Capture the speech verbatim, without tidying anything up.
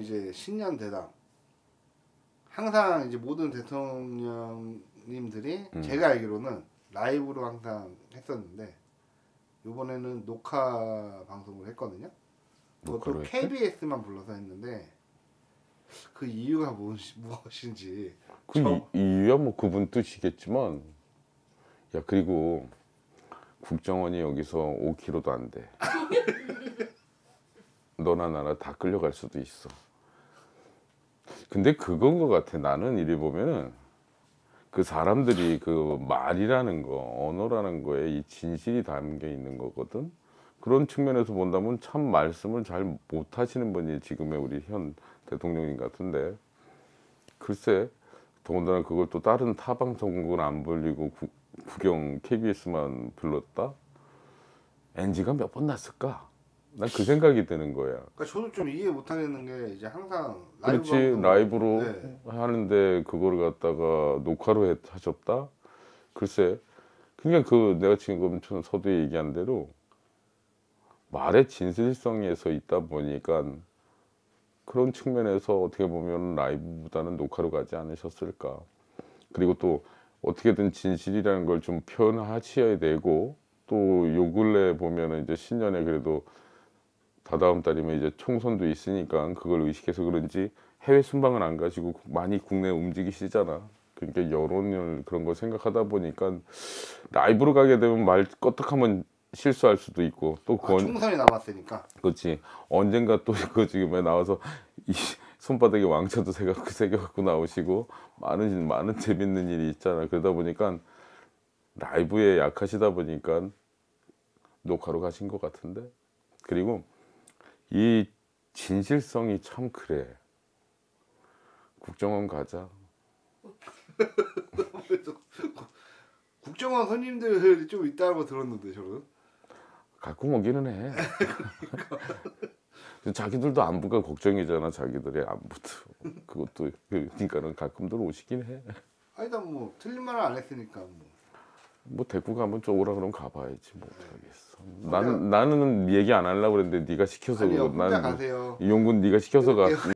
이제 신년 대담 항상 이제 모든 대통령님들이 음. 제가 알기로는 라이브로 항상 했었는데 이번에는 녹화 방송을 했거든요. 그것도 케이비에스만 불러서 했는데 그 이유가 무엇이, 무엇인지 그 저... 이, 이유야 뭐 그분 뜻이겠지만 야 그리고 국정원이 여기서 오 킬로미터도 안 돼. 너나 나나 다 끌려갈 수도 있어. 근데 그건 것 같아. 나는 이리 보면은 그 사람들이 그 말이라는 거, 언어라는 거에 이 진실이 담겨 있는 거거든. 그런 측면에서 본다면 참 말씀을 잘 못하시는 분이 지금의 우리 현 대통령인 것 같은데 글쎄 더군다나 그걸 또 다른 타 방송국은 안 불리고 구, 구경 케이비에스만 불렀다? 엔지가 몇 번 났을까? 난 그 생각이 드는 거야. 그러니까 저도 좀 이해 못하겠는 게 이제 항상 라이브 그렇지 방송... 라이브로 네. 하는데 그거를 갖다가 녹화로 해, 하셨다? 글쎄 그러니까 그 내가 지금 서두에 얘기한 대로 말의 진실성에서 있다 보니까 그런 측면에서 어떻게 보면 라이브보다는 녹화로 가지 않으셨을까. 그리고 또 어떻게든 진실이라는 걸 좀 표현하셔야 되고 또 요 근래 보면은 이제 신년에 그래도 다다음 달이면 이제 총선도 있으니까 그걸 의식해서 그런지 해외 순방은 안 가시고 많이 국내 움직이시잖아. 그러니까 여론을 그런 거 생각하다 보니까 라이브로 가게 되면 말 껐떡하면 실수할 수도 있고 또 아, 총선이 남았으니까. 그렇지. 언젠가 또 그 지금에 나와서 이 손바닥에 왕자도 새겨 새겨갖고 나오시고 많은 많은 재밌는 일이 있잖아. 그러다 보니까 라이브에 약하시다 보니까 녹화로 가신 것 같은데. 그리고 이 진실성이 참 그래. 국정원 가자. 국정원 손님들이 좀 있다고 들었는데 저는. 가끔 오기는 해. 자기들도 안부가 걱정이잖아. 자기들의 안부도. 그것도 그러니까는 가끔들 오시긴 해. 아니다 뭐 틀린 말을 안 했으니까 뭐. 뭐 데리고 가면 좀 오라 그러면 가봐야지 뭐 어떡하겠어. 나는 나는 얘기 안 하려고 그랬는데 네가 시켜서. 아니요, 혼자 가세요. 이용군 네가 시켜서 가.